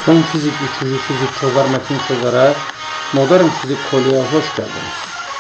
Son fizik, üçüncü fizik, logaritmatik çözere, modern fizik kolye hoş geldiniz.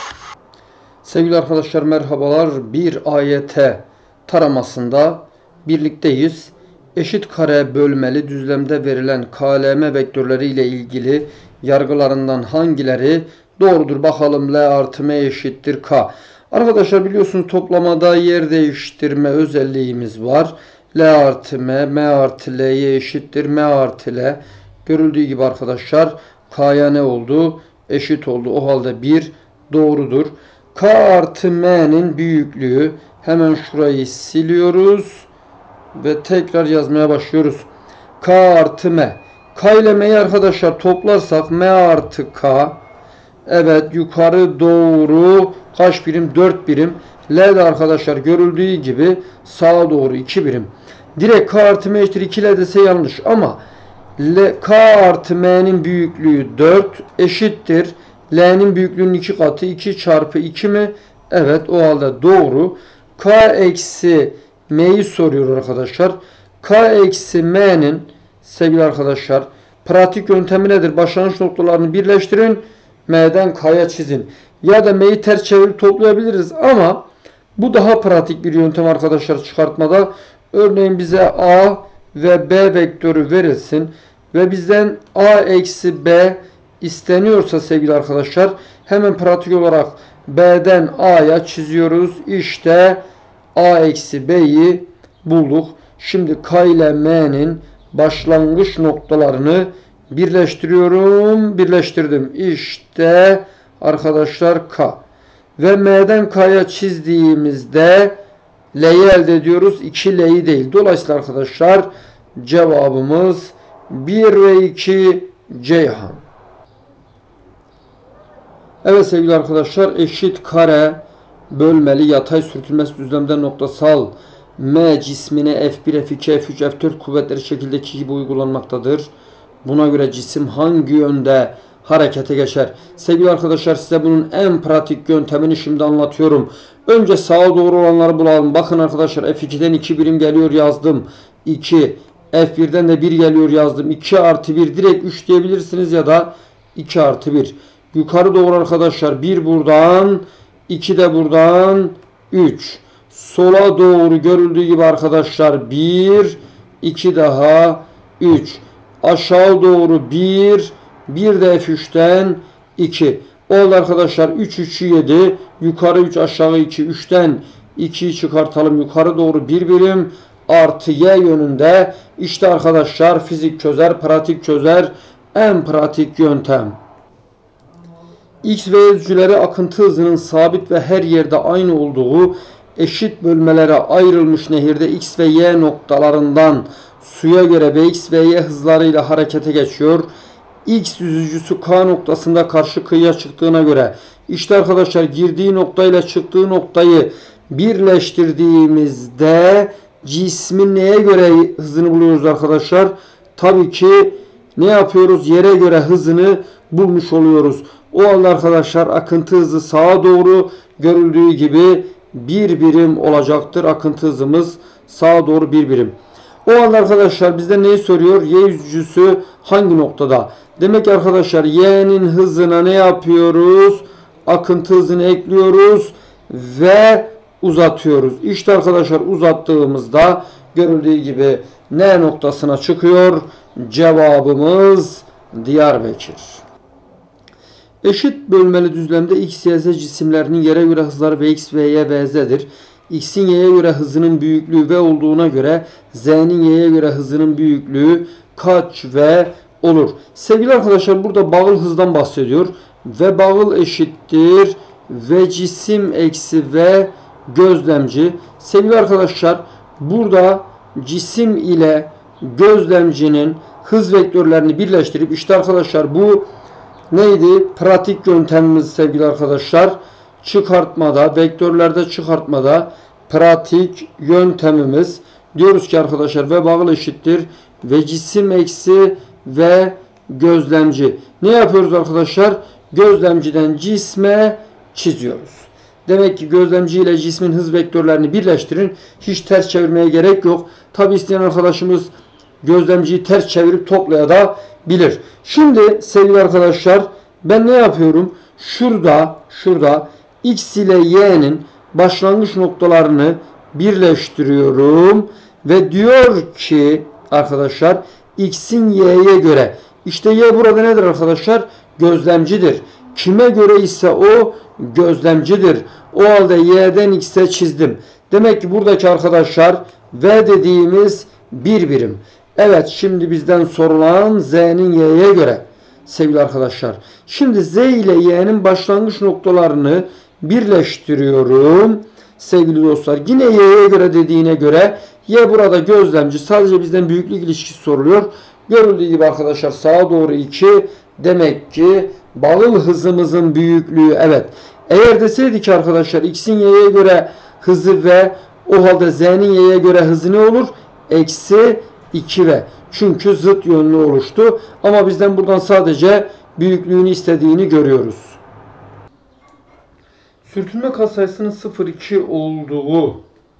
Sevgili arkadaşlar merhabalar. Bir AYT taramasında birlikteyiz. Eşit kare bölmeli düzlemde verilen KLM vektörleri ile ilgili yargılarından hangileri doğrudur? Bakalım. L artı M eşittir K. Arkadaşlar biliyorsunuz toplamada yer değiştirme özelliğimiz var. L artı M, M artı L'ye eşittir. M artı L. Görüldüğü gibi arkadaşlar K'ya ne oldu? Eşit oldu. O halde 1 doğrudur. K artı M'nin büyüklüğü, hemen şurayı siliyoruz ve tekrar yazmaya başlıyoruz. K artı M. K ile M'yi arkadaşlar toplarsak M artı K. Evet, yukarı doğru kaç birim? 4 birim. L de arkadaşlar görüldüğü gibi sağa doğru 2 birim. Direkt K artı M eşittir 2 L dese yanlış ama K artı M'nin büyüklüğü 4 eşittir. L'nin büyüklüğünün 2 katı 2 çarpı 2 mi? Evet, o halde doğru. K eksi M'yi soruyor arkadaşlar. K eksi M'nin sevgili arkadaşlar pratik yöntemi nedir? Başlangıç noktalarını birleştirin. M'den K'ya çizin. Ya da M'yi ters çevirip toplayabiliriz ama bu daha pratik bir yöntem arkadaşlar çıkartmada. Örneğin bize A ve B vektörü verilsin ve bizden A eksi B isteniyorsa sevgili arkadaşlar hemen pratik olarak B'den A'ya çiziyoruz. İşte A eksi B'yi bulduk. Şimdi K ile M'nin başlangıç noktalarını birleştiriyorum. Birleştirdim. İşte arkadaşlar K. Ve M'den K'ya çizdiğimizde L'yi elde ediyoruz. 2 L'yi değil. Dolayısıyla arkadaşlar cevabımız 1 ve 2 Ceyhan. Evet sevgili arkadaşlar, eşit kare bölmeli yatay sürtünmesi düzlemde noktasal M cismine F1, F2, F3, F4 kuvvetleri şekildeki gibi uygulanmaktadır. Buna göre cisim hangi yönde harekete geçer? Sevgili arkadaşlar size bunun en pratik yöntemini şimdi anlatıyorum. Önce sağa doğru olanları bulalım. Bakın arkadaşlar F2'den 2 birim geliyor yazdım. 2. F1'den de 1 geliyor yazdım. 2 artı 1 direkt 3 diyebilirsiniz ya da 2 artı 1. Yukarı doğru arkadaşlar 1 buradan, 2 de buradan, 3. Sola doğru görüldüğü gibi arkadaşlar 1, 2 daha 3. Aşağı doğru 1, 1 de F3'ten 2. Oldu arkadaşlar 3, 3'ü 7. Yukarı 3, aşağı 2. 3'ten 2'yi çıkartalım. Yukarı doğru 1 birim artı Y yönünde. İşte arkadaşlar fizik çözer, pratik çözer. En pratik yöntem. X ve Y düzcüleri akıntı hızının sabit ve her yerde aynı olduğu eşit bölmelere ayrılmış nehirde X ve Y noktalarından suya göre Vx ve Y hızlarıyla harekete geçiyor. X yüzücüsü K noktasında karşı kıyıya çıktığına göre işte arkadaşlar girdiği nokta ile çıktığı noktayı birleştirdiğimizde cismin neye göre hızını buluyoruz arkadaşlar? Tabii ki ne yapıyoruz? Yere göre hızını bulmuş oluyoruz. O halde arkadaşlar akıntı hızı sağa doğru görüldüğü gibi 1 birim olacaktır. Akıntı hızımız sağa doğru 1 birim. O halde arkadaşlar bizde neyi soruyor? Y yüzücüsü hangi noktada? Demek ki arkadaşlar Y'nin hızına ne yapıyoruz? Akıntı hızını ekliyoruz ve uzatıyoruz. İşte arkadaşlar uzattığımızda görüldüğü gibi N noktasına çıkıyor. Cevabımız Diyarbakır. Eşit bölmeli düzlemde X, Y, Z cisimlerinin yere göre hızları Vx ve Y ve Z'dir. X'in Y'ye göre hızının büyüklüğü V olduğuna göre Z'nin Y'ye göre hızının büyüklüğü kaç V olur? Sevgili arkadaşlar burada bağıl hızdan bahsediyor. V bağıl eşittir V cisim eksi V gözlemci. Sevgili arkadaşlar burada cisim ile gözlemcinin hız vektörlerini birleştirip işte arkadaşlar bu neydi? Pratik yöntemimiz sevgili arkadaşlar. Çıkartmada, vektörlerde çıkartmada pratik yöntemimiz. Diyoruz ki arkadaşlar V bağıl eşittir ve cisim eksi ve gözlemci. Ne yapıyoruz arkadaşlar? Gözlemciden cisme çiziyoruz. Demek ki gözlemci ile cismin hız vektörlerini birleştirin. Hiç ters çevirmeye gerek yok. Tabi isteyen arkadaşımız gözlemciyi ters çevirip toplayabilir. Şimdi sevgili arkadaşlar ben ne yapıyorum? Şurada x ile y'nin başlangıç noktalarını birleştiriyorum ve diyor ki arkadaşlar x'in y'ye göre, işte y burada nedir arkadaşlar? Gözlemcidir. Kime göre ise o gözlemcidir. O halde y'den x'e çizdim. Demek ki buradaki arkadaşlar v dediğimiz bir birim. Evet, şimdi bizden sorulan z'nin y'ye göre sevgili arkadaşlar. Şimdi z ile y'nin başlangıç noktalarını birleştiriyorum. Sevgili dostlar yine y'ye göre dediğine göre y burada gözlemci. Sadece bizden büyüklük ilişkisi soruluyor. Görüldüğü gibi arkadaşlar sağa doğru 2. Demek ki bağıl hızımızın büyüklüğü evet. Eğer deseydik ki arkadaşlar x'in y'ye göre hızı v, o halde z'nin y'ye göre hızı ne olur? Eksi 2v. Çünkü zıt yönlü oluştu. Ama bizden buradan sadece büyüklüğünü istediğini görüyoruz. Sürtünme katsayısının 0,2 olduğu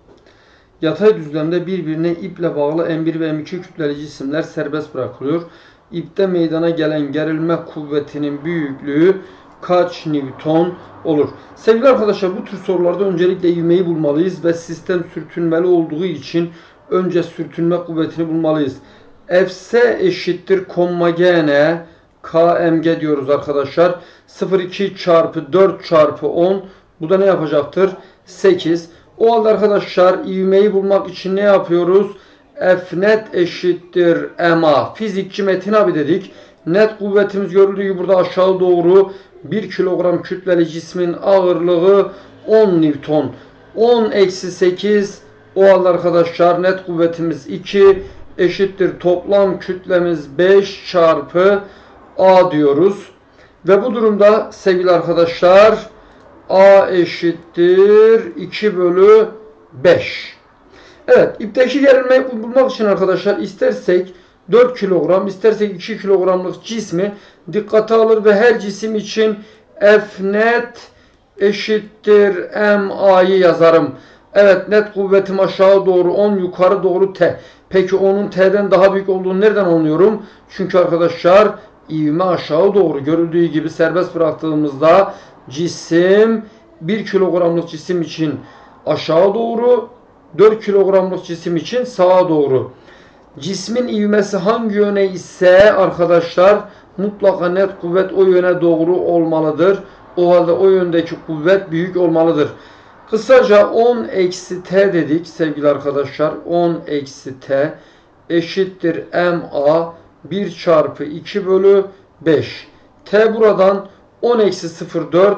yatay düzlemde birbirine iple bağlı M1 ve M2 kütleli cisimler serbest bırakılıyor. İpte meydana gelen gerilme kuvvetinin büyüklüğü kaç Newton olur? Sevgili arkadaşlar bu tür sorularda öncelikle ivmeyi bulmalıyız ve sistem sürtünmeli olduğu için önce sürtünme kuvvetini bulmalıyız. Fs eşittir komma gn kmg diyoruz arkadaşlar. 0,2 çarpı 4 çarpı 10. Bu da ne yapacaktır? 8. O halde arkadaşlar ivmeyi bulmak için ne yapıyoruz? F net eşittir ma. Fizikçi Metin abi dedik. Net kuvvetimiz görüldüğü gibi burada aşağı doğru 1 kilogram kütleli cismin ağırlığı 10 Newton. 10 eksi 8. O halde arkadaşlar net kuvvetimiz 2 eşittir toplam kütlemiz 5 çarpı a diyoruz. Ve bu durumda sevgili arkadaşlar a eşittir 2 bölü 5. Evet, ipteki gerilmeyi bulmak için arkadaşlar istersek 4 kilogram, istersek 2 kilogramlık cismi dikkate alır ve her cisim için F net eşittir MA'yı yazarım. Evet, net kuvvetim aşağı doğru 10, yukarı doğru T. Peki onun T'den daha büyük olduğunu nereden anlıyorum? Çünkü arkadaşlar ivme aşağı doğru görüldüğü gibi serbest bıraktığımızda cisim 1 kilogramlık cisim için aşağı doğru, 4 kilogramlık cisim için sağa doğru. Cismin ivmesi hangi yöne ise arkadaşlar mutlaka net kuvvet o yöne doğru olmalıdır. O halde o yöndeki kuvvet büyük olmalıdır. Kısaca 10 eksi t dedik sevgili arkadaşlar. 10 eksi t eşittir ma 1 çarpı 2 bölü 5. T buradan 10 eksi 0,4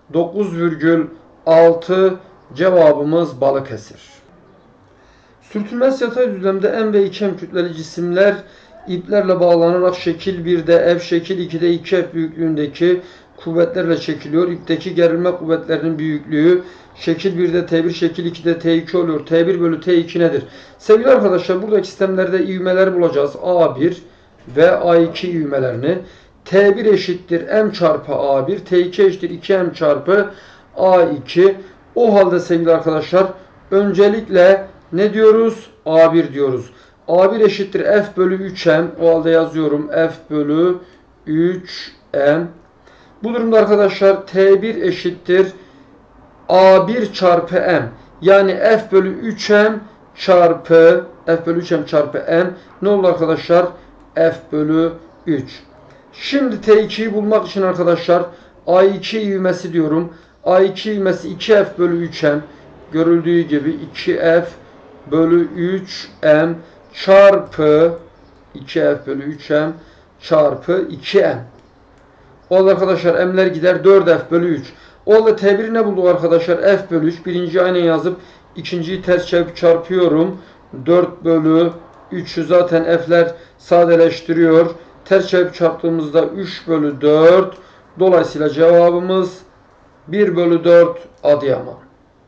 9,6 cevabımız Balıkesir. Sürtünmez yatay düzlemde M ve 2M kütleli cisimler iplerle bağlanarak şekil 1'de F, şekil 2'de 2F büyüklüğündeki kuvvetlerle çekiliyor. İpteki gerilme kuvvetlerinin büyüklüğü şekil 1'de T1, şekil 2'de T2 oluyor. T1 bölü T2 nedir? Sevgili arkadaşlar buradaki sistemlerde ivmeler bulacağız. A1 ve A2 ivmelerini. T1 eşittir M çarpı A1, T2 eşittir 2M çarpı A2. O halde sevgili arkadaşlar öncelikle ne diyoruz? A1 diyoruz. A1 eşittir F bölü 3M. O halde yazıyorum F bölü 3M. Bu durumda arkadaşlar T1 eşittir A1 çarpı M. Yani F bölü 3M çarpı M. Ne oldu arkadaşlar? F bölü 3. Şimdi T2'yi bulmak için arkadaşlar A2 ivmesi diyorum. A2 ivmesi 2F bölü 3M. Görüldüğü gibi 2F bölü 3M çarpı 2F bölü 3M çarpı 2M. O halde arkadaşlar M'ler gider 4F bölü 3. O halde T1'i ne bulduk arkadaşlar? F bölü 3. Birinciyi aynen yazıp ikinciyi ters çevirip çarpıyorum. 4 bölü 3'ü zaten F'ler sadeleştiriyor. Ters çevirip çarptığımızda 3 bölü 4. Dolayısıyla cevabımız 1 bölü 4 Adıyaman.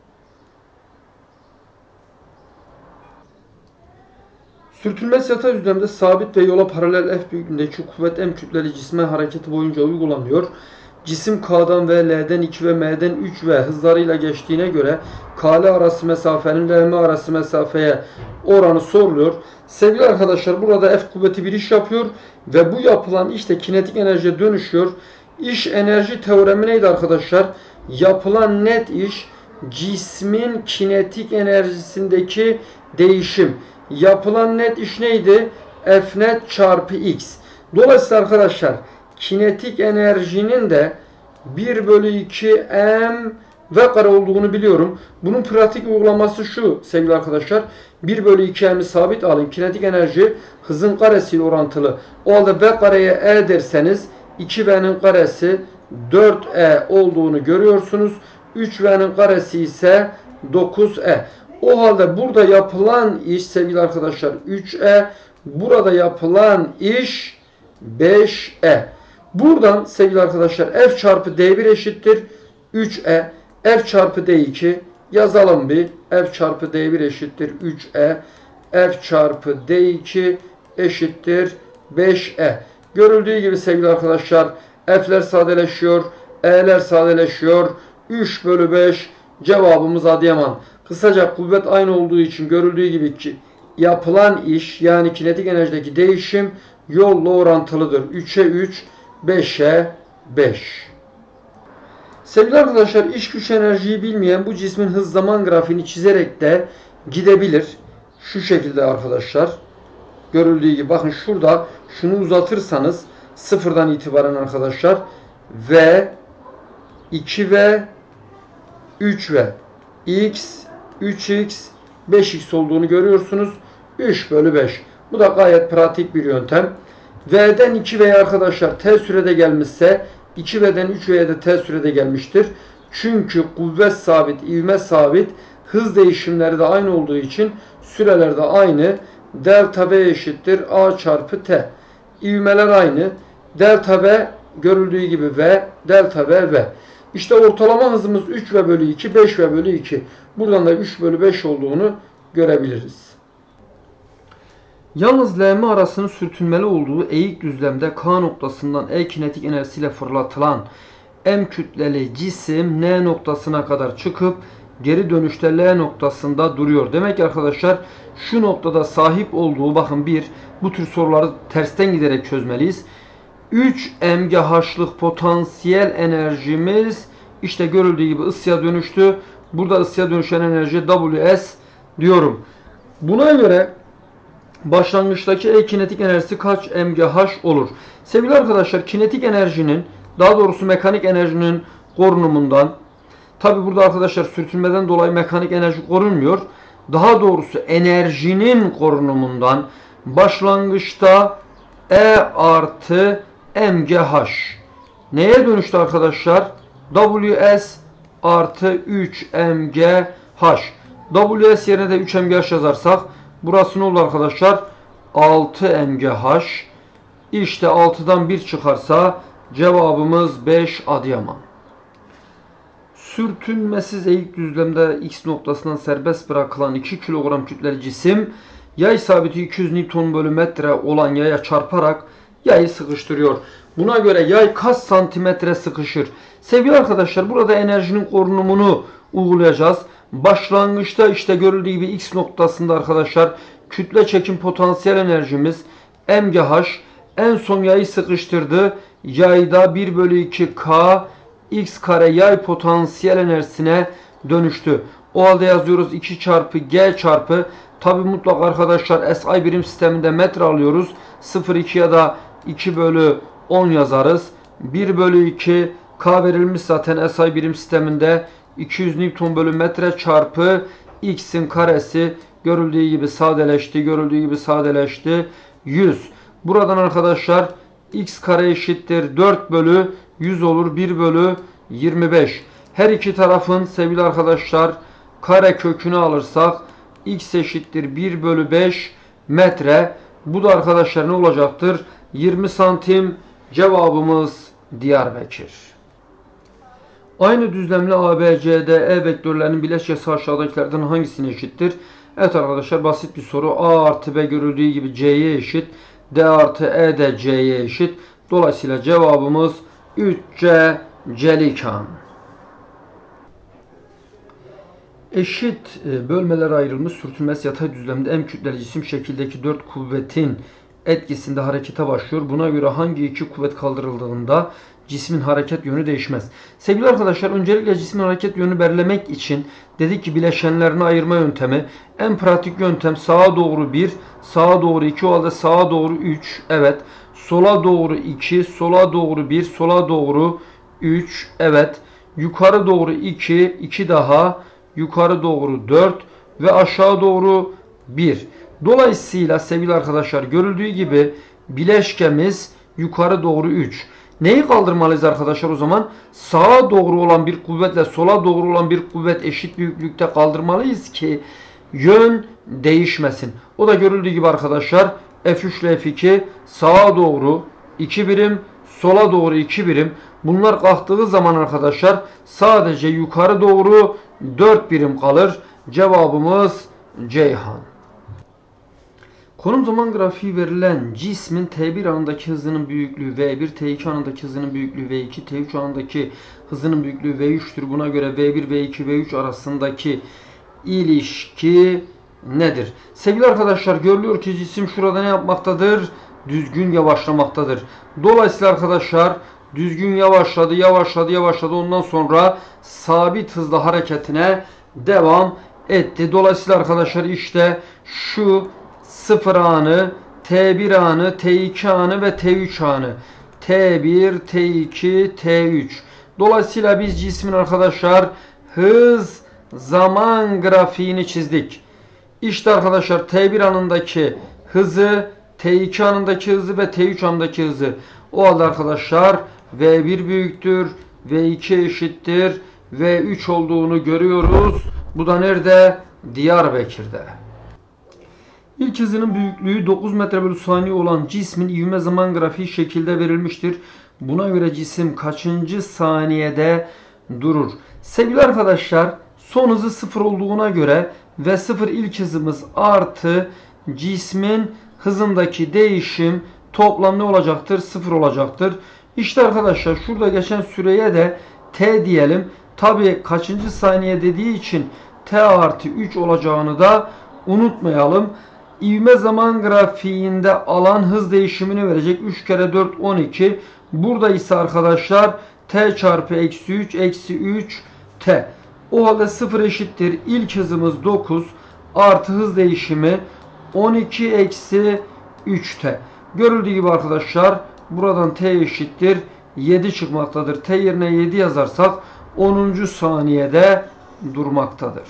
Sürtünmez yatay düzlemde sabit ve yola paralel F büyüklüğündeki kuvvet M kütleli cisme hareketi boyunca uygulanıyor. Cisim K'dan ve L'den 2 ve M'den 3 ve hızlarıyla geçtiğine göre K ile arası mesafenin L M arası mesafeye oranı soruluyor. Sevgili arkadaşlar, burada F kuvveti bir iş yapıyor ve bu yapılan iş de kinetik enerjiye dönüşüyor. İş enerji teoremi neydi arkadaşlar? Yapılan net iş cismin kinetik enerjisindeki değişim. Yapılan net iş neydi? F net çarpı X. Dolayısıyla arkadaşlar kinetik enerjinin de 1 bölü 2 m v kare olduğunu biliyorum. Bunun pratik uygulaması şu sevgili arkadaşlar. 1 bölü 2 m'i sabit alın. Kinetik enerji hızın karesiyle orantılı. O halde v kareye e derseniz 2v'nin karesi 4e olduğunu görüyorsunuz. 3v'nin karesi ise 9e. O halde burada yapılan iş sevgili arkadaşlar 3e. Burada yapılan iş 5e. Buradan sevgili arkadaşlar F çarpı D1 eşittir 3e. F çarpı D2 yazalım bir. F çarpı D1 eşittir 3e. F çarpı D2 eşittir 5e. Görüldüğü gibi sevgili arkadaşlar F'ler sadeleşiyor. E'ler sadeleşiyor. 3 bölü 5 cevabımız Adıyaman. Kısaca kuvvet aynı olduğu için görüldüğü gibi ki yapılan iş yani kinetik enerjideki değişim yolla orantılıdır. 3'e 3, 5'e 5. Sevgili arkadaşlar, iş güç enerjiyi bilmeyen bu cismin hız zaman grafiğini çizerek de gidebilir. Şu şekilde arkadaşlar. Görüldüğü gibi bakın şurada şunu uzatırsanız sıfırdan itibaren arkadaşlar V, 2V, 3V, X, 3X, 5X olduğunu görüyorsunuz. 3 bölü 5. Bu da gayet pratik bir yöntem. V'den 2V'ye arkadaşlar T sürede gelmişse 2V'den 3V'ye de T sürede gelmiştir. Çünkü kuvvet sabit, ivme sabit, hız değişimleri de aynı olduğu için süreler de aynı. Delta V eşittir A çarpı T. İvmeler aynı. Delta V görüldüğü gibi V, delta V, V. İşte ortalama hızımız 3V bölü 2, 5V bölü 2. Buradan da 3 bölü 5 olduğunu görebiliriz. Yalnız LM arasının sürtünmeli olduğu eğik düzlemde K noktasından E kinetik enerjisiyle fırlatılan M kütleli cisim N noktasına kadar çıkıp geri dönüşte L noktasında duruyor. Demek ki arkadaşlar şu noktada sahip olduğu bakın bu tür soruları tersten giderek çözmeliyiz. 3 MGH'lık potansiyel enerjimiz işte görüldüğü gibi ısıya dönüştü. Burada ısıya dönüşen enerji Ws diyorum. Buna göre başlangıçtaki E kinetik enerjisi kaç MGH olur? Sevgili arkadaşlar, kinetik enerjinin, daha doğrusu mekanik enerjinin korunumundan, tabi burada arkadaşlar sürtünmeden dolayı mekanik enerji korunmuyor. Daha doğrusu enerjinin korunumundan başlangıçta E artı MGH neye dönüştü arkadaşlar? Ws artı 3 MGH. Ws yerine de 3 MGH yazarsak burası ne olur arkadaşlar? 6 MGH. İşte 6'dan 1 çıkarsa cevabımız 5 Adıyaman. Sürtünmesiz eğik düzlemde X noktasından serbest bırakılan 2 kilogram kütleli cisim yay sabiti 200 Newton bölü metre olan yaya çarparak yayı sıkıştırıyor. Buna göre yay kaç santimetre sıkışır? Sevgili arkadaşlar, burada enerjinin korunumunu uygulayacağız. Başlangıçta işte görüldüğü gibi X noktasında arkadaşlar kütle çekim potansiyel enerjimiz MGH. En son yayı sıkıştırdı. Yayda 1 bölü 2 K X kare yay potansiyel enerjisine dönüştü. O halde yazıyoruz 2 çarpı G çarpı. Tabi mutlak arkadaşlar SI birim sisteminde metre alıyoruz. 0,2 ya da 2 bölü 10 yazarız. 1 bölü 2 K verilmiş zaten SI birim sisteminde 200 Newton bölü metre çarpı X'in karesi görüldüğü gibi sadeleşti. 100. Buradan arkadaşlar X kare eşittir 4 bölü 100 olur. 1 bölü 25. Her iki tarafın sevgili arkadaşlar kare kökünü alırsak X eşittir 1 bölü 5 metre. Bu da arkadaşlar ne olacaktır? 20 santim. Cevabımız Diyarbakır. Aynı düzlemli ABCDE vektörlerinin bileşkesi aşağıdakilerden hangisine eşittir? Evet arkadaşlar, basit bir soru. A artı B görüldüğü gibi C'ye eşit. D artı E de C'ye eşit. Dolayısıyla cevabımız 3C celikan. Eşit bölmelere ayrılmış sürtünmesi yatay düzlemde M kütleli cisim şekildeki 4 kuvvetin etkisinde harekete başlıyor. Buna göre hangi iki kuvvet kaldırıldığında cismin hareket yönü değişmez? Sevgili arkadaşlar, öncelikle cismin hareket yönünü belirlemek için dedik ki bileşenlerini ayırma yöntemi. En pratik yöntem sağa doğru 1, sağa doğru 2, o halde sağa doğru 3. Evet. Sola doğru 2, sola doğru 1, sola doğru 3. Evet. Yukarı doğru 2, 2 daha. Yukarı doğru 4 ve aşağı doğru 1. Dolayısıyla sevgili arkadaşlar, görüldüğü gibi bileşkemiz yukarı doğru 3. Neyi kaldırmalıyız arkadaşlar o zaman? Sağa doğru olan bir kuvvetle sola doğru olan bir kuvvet eşit büyüklükte kaldırmalıyız ki yön değişmesin. O da görüldüğü gibi arkadaşlar F3 ile F2 sağa doğru 2 birim, sola doğru 2 birim. Bunlar kalktığı zaman arkadaşlar sadece yukarı doğru 4 birim kalır. Cevabımız Ceyhan. Konum zaman grafiği verilen cismin T1 anındaki hızının büyüklüğü V1, T2 anındaki hızının büyüklüğü V2, T3 anındaki hızının büyüklüğü V3'tür. Buna göre V1, V2, V3 arasındaki ilişki nedir? Sevgili arkadaşlar, görülüyor ki cisim şurada ne yapmaktadır? Düzgün yavaşlamaktadır. Dolayısıyla arkadaşlar düzgün yavaşladı, yavaşladı, yavaşladı. Ondan sonra sabit hızla hareketine devam etti. Dolayısıyla arkadaşlar işte şu 0 anı, T1 anı, T2 anı ve T3 anı. T1, T2, T3. Dolayısıyla biz cismin arkadaşlar hız zaman grafiğini çizdik. İşte arkadaşlar T1 anındaki hızı, T2 anındaki hızı ve T3 anındaki hızı. O halde arkadaşlar V1 büyüktür, V2 eşittir, V3 olduğunu görüyoruz. Bu da nerede? Diyarbakır'da. İlk hızının büyüklüğü 9 metre bölü saniye olan cismin ivme zaman grafiği şekilde verilmiştir. Buna göre cisim kaçıncı saniyede durur? Sevgili arkadaşlar, son hızı 0 olduğuna göre V0 ilk hızımız artı cismin hızındaki değişim toplam ne olacaktır? 0 olacaktır. İşte arkadaşlar şurada geçen süreye de T diyelim. Tabi kaçıncı saniye dediği için T artı 3 olacağını da unutmayalım. İvme zaman grafiğinde alan hız değişimini verecek. 3 kere 4 12. Burada ise arkadaşlar T çarpı eksi 3 eksi 3 T. O halde 0 eşittir. İlk hızımız 9 artı hız değişimi 12 eksi 3T. Görüldüğü gibi arkadaşlar buradan T eşittir 7 çıkmaktadır. T yerine 7 yazarsak 10. saniyede durmaktadır.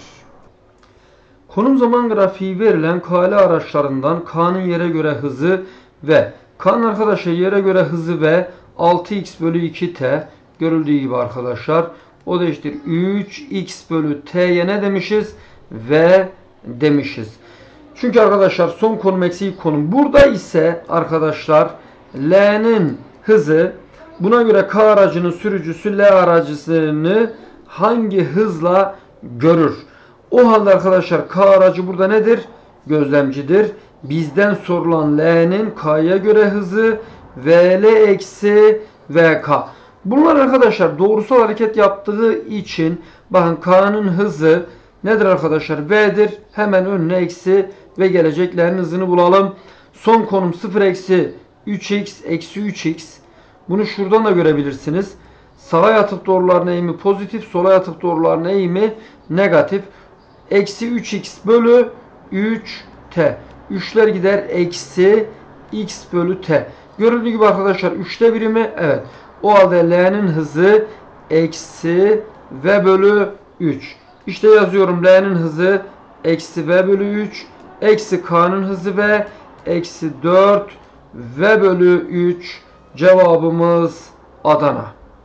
Konum zaman grafiği verilen KL araçlarından K'nın yere göre hızı ve K'nın arkadaşlar yere göre hızı ve 6x bölü 2T görüldüğü gibi arkadaşlar o da eşittir 3x bölü T'ye ne demişiz? V demişiz. Çünkü arkadaşlar son konum eksi ilk konum. Burada ise arkadaşlar L'nin hızı, buna göre K aracının sürücüsü L aracısını hangi hızla görür? O halde arkadaşlar K aracı burada nedir? Gözlemcidir. Bizden sorulan L'nin K'ya göre hızı VL eksi VK. Bunlar arkadaşlar doğrusal hareket yaptığı için bakın K'nın hızı nedir arkadaşlar? V'dir. Hemen önüne eksi ve geleceklerin hızını bulalım. Son konum 0 eksi 3x eksi 3x. Bunu şuradan da görebilirsiniz. Sağa yatıp doğruların eğimi pozitif, sola yatıp doğruların eğimi negatif. Eksi 3x bölü 3t. 3'ler gider eksi x bölü t. Görüldüğü gibi arkadaşlar 3'te birimi evet. O halde L'nin hızı eksi v bölü 3. İşte yazıyorum L'nin hızı eksi v bölü 3. Eksi K'nın hızı v eksi 4 v bölü 3. Cevabımız Adana.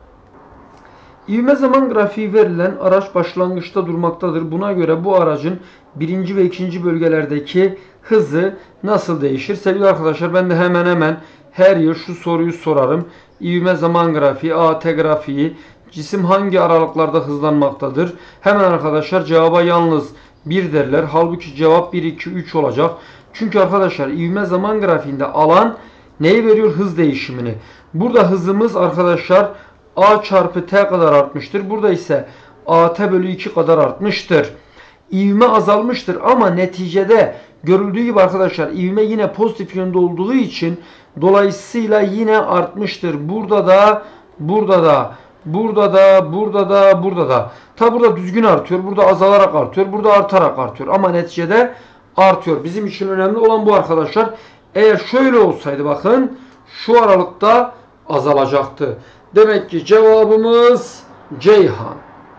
İvme zaman grafiği verilen araç başlangıçta durmaktadır. Buna göre bu aracın birinci ve ikinci bölgelerdeki hızı nasıl değişir? Sevgili arkadaşlar ben de hemen her yıl şu soruyu sorarım. İvme zaman grafiği, AT grafiği, cisim hangi aralıklarda hızlanmaktadır? Hemen arkadaşlar cevaba yalnız 1 derler. Halbuki cevap 1, 2, 3 olacak. Çünkü arkadaşlar ivme zaman grafiğinde alan neyi veriyor? Hız değişimini. Burada hızımız arkadaşlar A çarpı T kadar artmıştır. Burada ise AT bölü 2 kadar artmıştır. İvme azalmıştır ama neticede görüldüğü gibi arkadaşlar ivme yine pozitif yönde olduğu için dolayısıyla yine artmıştır. Burada da, burada da, burada da, burada da, burada da. Tabi burada düzgün artıyor, burada azalarak artıyor, burada artarak artıyor ama neticede artıyor. Bizim için önemli olan bu arkadaşlar. Eğer şöyle olsaydı bakın şu aralıkta azalacaktı. Demek ki cevabımız Ceyhan.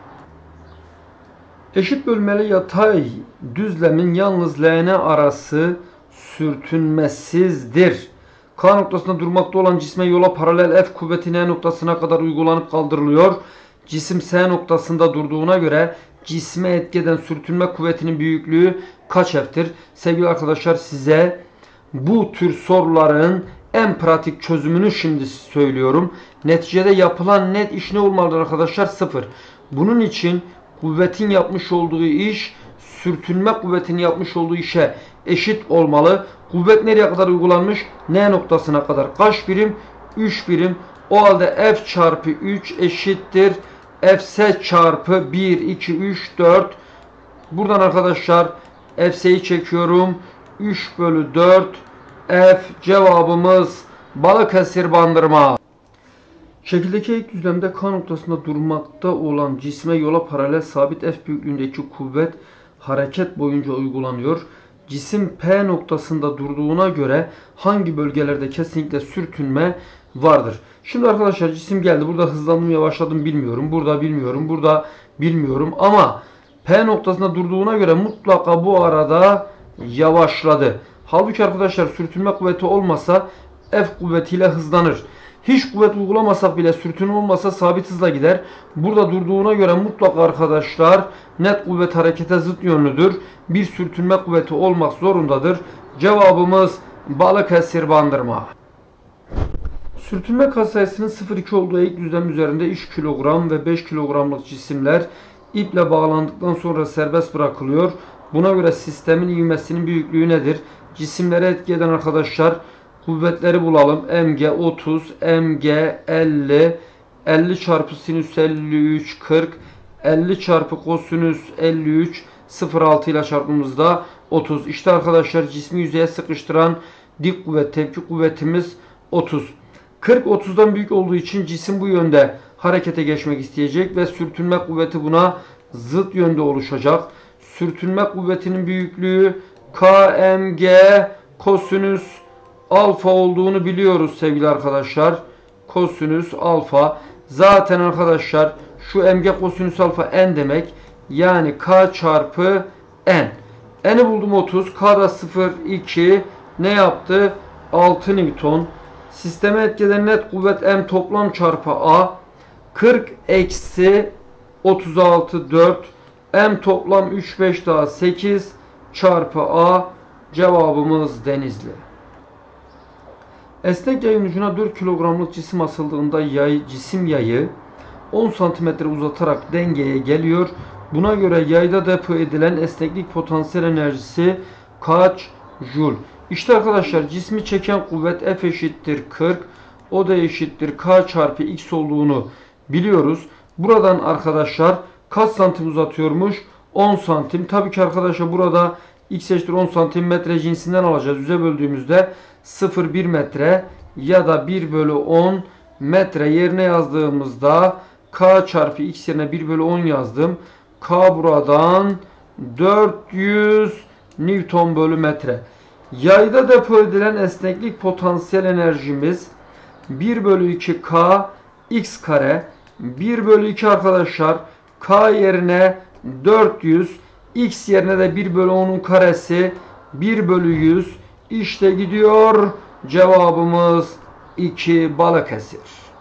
Eşit bölmeli yatay düzlemin yalnız LN arası sürtünmesizdir. K noktasında durmakta olan cisme yola paralel F kuvveti N noktasına kadar uygulanıp kaldırılıyor. Cisim S noktasında durduğuna göre cisme etki eden sürtünme kuvvetinin büyüklüğü kaç F'tir? Sevgili arkadaşlar size bu tür soruların en pratik çözümünü şimdi söylüyorum. Neticede yapılan net iş ne olmalıdır arkadaşlar? 0. Bunun için kuvvetin yapmış olduğu iş sürtünme kuvvetinin yapmış olduğu işe eşit olmalı. Kuvvet nereye kadar uygulanmış? N noktasına kadar. Kaç birim? 3 birim. O halde F çarpı 3 eşittir Fs çarpı 1, 2, 3, 4. Buradan arkadaşlar Fs'yi çekiyorum. 3 bölü 4 F cevabımız Balıkesir Bandırma. Şekildeki ilk düzlemde K noktasında durmakta olan cisme yola paralel sabit F büyüklüğündeki kuvvet hareket boyunca uygulanıyor. Cisim P noktasında durduğuna göre hangi bölgelerde kesinlikle sürtünme vardır? Şimdi arkadaşlar cisim geldi. Burada hızlandım yavaşladım bilmiyorum. Burada bilmiyorum. Burada bilmiyorum. Ama P noktasında durduğuna göre mutlaka bu arada yavaşladı. Halbuki arkadaşlar sürtünme kuvveti olmasa F kuvvetiyle hızlanır. Hiç kuvvet uygulamasak bile sürtünme olmasa sabit hızla gider. Burada durduğuna göre mutlaka arkadaşlar net kuvvet harekete zıt yönlüdür. Bir sürtünme kuvveti olmak zorundadır. Cevabımız Balıkesir Bandırma. Sürtünme katsayısının 0,2 olduğu ilk düzlem üzerinde 3 kilogram ve 5 kilogramlık cisimler iple bağlandıktan sonra serbest bırakılıyor. Buna göre sistemin ivmesinin büyüklüğü nedir? Cisimlere etki eden arkadaşlar kuvvetleri bulalım. Mg 30, Mg 50, 50 çarpı sinüs 53, 40, 50 çarpı kosinüs 53, 0,6 ile çarptığımızda 30. İşte arkadaşlar cismi yüzeye sıkıştıran dik kuvvet, tepki kuvvetimiz 30. 40 30'dan büyük olduğu için cisim bu yönde harekete geçmek isteyecek ve sürtünme kuvveti buna zıt yönde oluşacak. Sürtünme kuvvetinin büyüklüğü Kmg kosinüs alfa olduğunu biliyoruz sevgili arkadaşlar. Kosinüs alfa. Zaten arkadaşlar şu mg kosinüs alfa n demek. Yani k çarpı n. N'i buldum 30. K da 0, 2. Ne yaptı? 6 Newton. Sisteme etki eden net kuvvet m toplam çarpı a. 40 eksi 36 4. M toplam 3 5 daha 8 çarpı a. Cevabımız Denizli. Esnek yayın ucuna 4 kilogramlık cisim asıldığında cisim yayı 10 santimetre uzatarak dengeye geliyor. Buna göre yayda depo edilen esneklik potansiyel enerjisi kaç joule? İşte arkadaşlar cismi çeken kuvvet F eşittir 40. O da eşittir K çarpı X olduğunu biliyoruz. Buradan arkadaşlar kaç santim uzatıyormuş? 10 santim. Tabii ki arkadaşlar burada X eşittir 10 santimetre cinsinden alacağız. Yüze böldüğümüzde 0,1 metre ya da 1 bölü 10 metre yerine yazdığımızda K çarpı X yerine 1 bölü 10 yazdım. K buradan 400 Newton bölü metre. Yayda depo edilen esneklik potansiyel enerjimiz 1 bölü 2 K X kare. 1 bölü 2 arkadaşlar K yerine 400, X yerine de 1 bölü 10'un karesi 1 bölü 100. İşte gidiyor cevabımız 2 Balıkesir.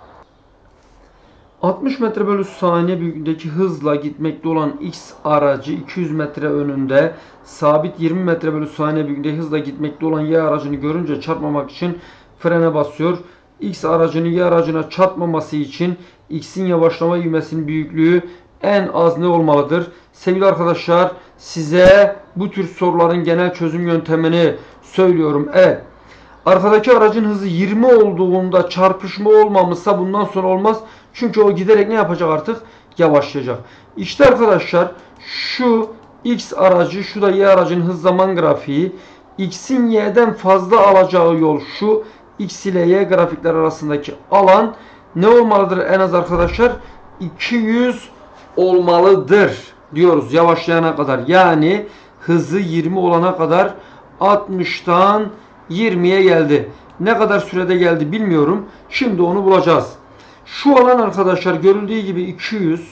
60 metre bölü saniye büyüklüğündeki hızla gitmekte olan X aracı 200 metre önünde sabit 20 metre bölü saniye büyüklüğündeki hızla gitmekte olan Y aracını görünce çarpmamak için frene basıyor. X aracının Y aracına çarpmaması için X'in yavaşlama ivmesinin büyüklüğü en az ne olmalıdır? Sevgili arkadaşlar size bu tür soruların genel çözüm yöntemini söylüyorum. Evet. Arkadaki aracın hızı 20 olduğunda çarpışma olmamışsa bundan sonra olmaz. Çünkü o giderek ne yapacak artık? Yavaşlayacak. İşte arkadaşlar şu X aracı, şu da Y aracının hız zaman grafiği. X'in Y'den fazla alacağı yol şu. X ile Y grafikler arasındaki alan ne olmalıdır en az arkadaşlar? 200 olmalıdır diyoruz yavaşlayana kadar. Yani hızı 20 olana kadar 60'tan 20'ye geldi. Ne kadar sürede geldi bilmiyorum. Şimdi onu bulacağız. Şu alan arkadaşlar görüldüğü gibi 200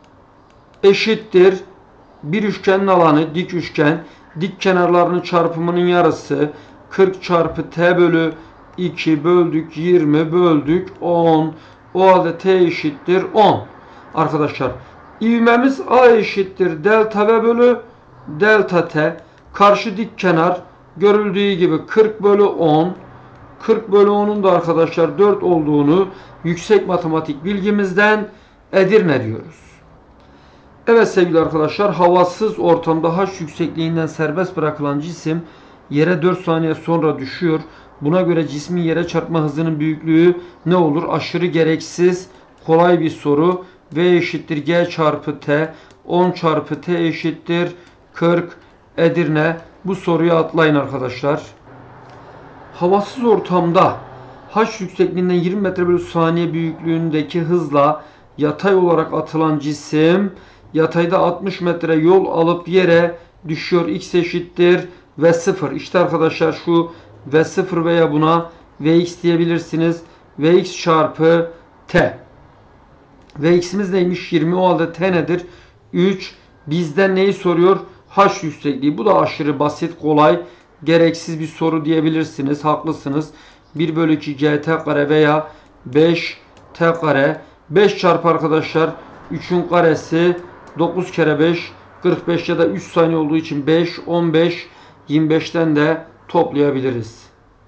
eşittir bir üçgenin alanı, dik üçgen, dik kenarlarının çarpımının yarısı 40 çarpı t bölü 2 böldük 20 böldük 10. O halde t eşittir 10. Arkadaşlar ivmemiz a eşittir delta v bölü delta t. Karşı dik kenar görüldüğü gibi 40 bölü 10. 40 bölü 10'un da arkadaşlar 4 olduğunu yüksek matematik bilgimizden Edirne diyoruz. Evet sevgili arkadaşlar, havasız ortamda h yüksekliğinden serbest bırakılan cisim yere 4 saniye sonra düşüyor. Buna göre cismin yere çarpma hızının büyüklüğü ne olur? Aşırı gereksiz, kolay bir soru. V eşittir G çarpı T. 10 çarpı T eşittir 40. Edirne. Bu soruyu atlayın arkadaşlar. Havasız ortamda h yüksekliğinden 20 metre bölü saniye büyüklüğündeki hızla yatay olarak atılan cisim yatayda 60 metre yol alıp yere düşüyor. X eşittir V0. İşte arkadaşlar şu V0 veya buna Vx diyebilirsiniz. Vx çarpı T. Vx'imiz neymiş? 20. O halde T nedir? 3. Bizden neyi soruyor? H yüksekliği. Bu da aşırı basit, kolay, gereksiz bir soru diyebilirsiniz. Haklısınız. 1 bölü 2 gt kare veya 5 t kare. 5 çarpı arkadaşlar 3'ün karesi 9 kere 5 45 ya da 3 saniye olduğu için 5 15 25'ten de toplayabiliriz.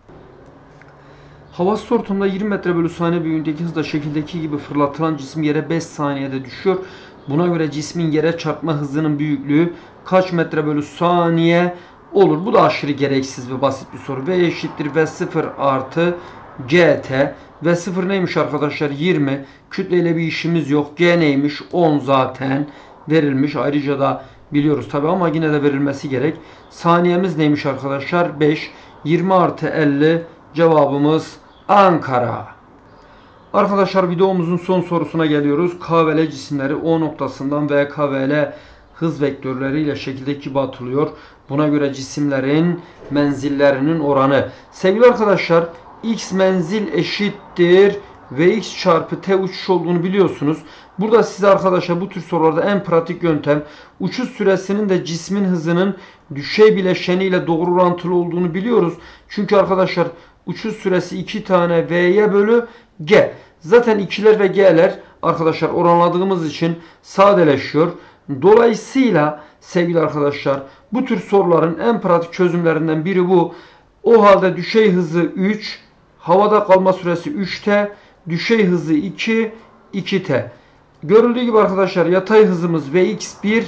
Havasız ortamda 20 metre bölü saniye büyüklüğündeki hızla şekildeki gibi fırlatılan cisim yere 5 saniyede düşüyor. Buna göre cismin yere çarpma hızının büyüklüğü kaç metre bölü saniye olur? Bu da aşırı gereksiz ve basit bir soru. V eşittir V0 artı GT. V0 neymiş arkadaşlar? 20. Kütleyle bir işimiz yok. G neymiş? 10 zaten verilmiş. Ayrıca da biliyoruz tabi ama yine de verilmesi gerek. Saniyemiz neymiş arkadaşlar? 5. 20 artı 50. Cevabımız Ankara. Arkadaşlar videomuzun son sorusuna geliyoruz. K ve L cisimleri O noktasından V, K ve L hız vektörleriyle şekildeki gibi atılıyor. Buna göre cisimlerin menzillerinin oranı. Sevgili arkadaşlar, X menzil eşittir Vx çarpı T uçuş olduğunu biliyorsunuz. Burada size arkadaşlar bu tür sorularda en pratik yöntem uçuş süresinin de cismin hızının düşey bileşeniyle doğru orantılı olduğunu biliyoruz. Çünkü arkadaşlar uçuş süresi 2 tane V'ye bölü G. Zaten ikiler ve G'ler arkadaşlar oranladığımız için sadeleşiyor. Dolayısıyla sevgili arkadaşlar bu tür soruların en pratik çözümlerinden biri bu. O halde düşey hızı 3, havada kalma süresi 3T, düşey hızı 2, 2T. Görüldüğü gibi arkadaşlar yatay hızımız Vx1,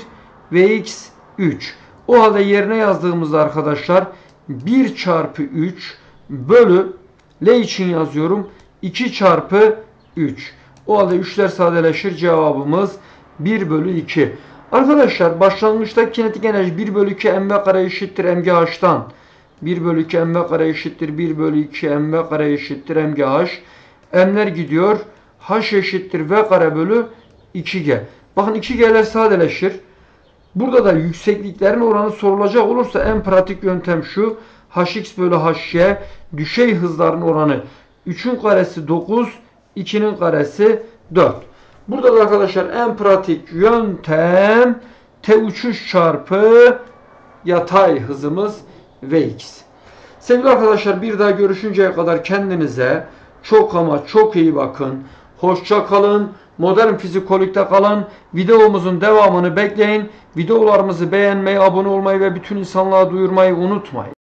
Vx3. O halde yerine yazdığımızda arkadaşlar 1 çarpı 3 bölü L için yazıyorum 2 çarpı 3. O halde 3'ler sadeleşir. Cevabımız 1 bölü 2. Arkadaşlar başlangıçta kinetik enerji 1 bölü 2 mv kare eşittir mgh'tan. 1 bölü 2 mv kare eşittir 1 bölü 2 mv kare eşittir mgh. M'ler gidiyor. H eşittir v kare bölü 2g. Bakın 2g'ler sadeleşir. Burada da yüksekliklerin oranı sorulacak olursa en pratik yöntem şu. Hx bölü hy düşey hızların oranı 3'ün karesi 9, 2'nin karesi 4. Burada da arkadaşlar en pratik yöntem T uçuş çarpı yatay hızımız Vx. Sevgili arkadaşlar bir daha görüşünceye kadar kendinize çok ama çok iyi bakın. Hoşça kalın. Modern Fizikolik'te kalın. Videomuzun devamını bekleyin. Videolarımızı beğenmeyi, abone olmayı ve bütün insanlığa duyurmayı unutmayın.